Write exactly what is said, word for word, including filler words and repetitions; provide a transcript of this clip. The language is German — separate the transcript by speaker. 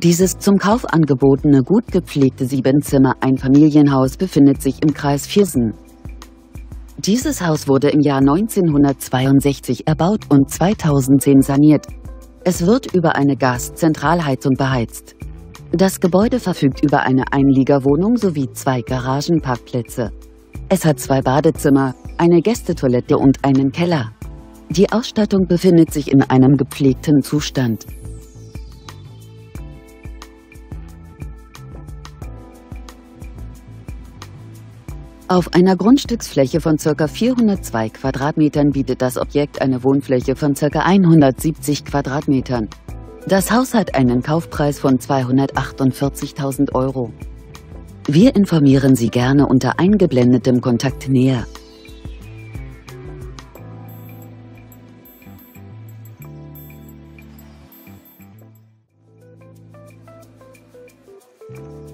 Speaker 1: Dieses zum Kauf angebotene gut gepflegte Siebenzimmer-Einfamilienhaus befindet sich im Kreis Viersen. Dieses Haus wurde im Jahr neunzehnhundertzweiundsechzig erbaut und zweitausendzehn saniert. Es wird über eine Gaszentralheizung beheizt. Das Gebäude verfügt über eine Einliegerwohnung sowie zwei Garagenparkplätze. Es hat zwei Badezimmer, eine Gästetoilette und einen Keller. Die Ausstattung befindet sich in einem gepflegten Zustand. Auf einer Grundstücksfläche von ca. vierhundertzwei Quadratmetern bietet das Objekt eine Wohnfläche von ca. hundertsiebzig Quadratmetern. Das Haus hat einen Kaufpreis von zweihundertachtundvierzigtausend Euro. Wir informieren Sie gerne unter eingeblendetem Kontakt näher.
Speaker 2: you